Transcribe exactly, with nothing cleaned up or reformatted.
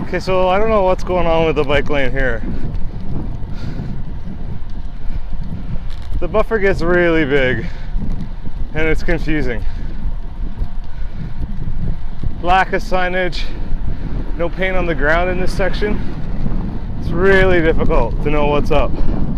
Okay, so I don't know what's going on with the bike lane here. The buffer gets really big and it's confusing. Lack of signage, no paint on the ground in this section. It's really difficult to know what's up.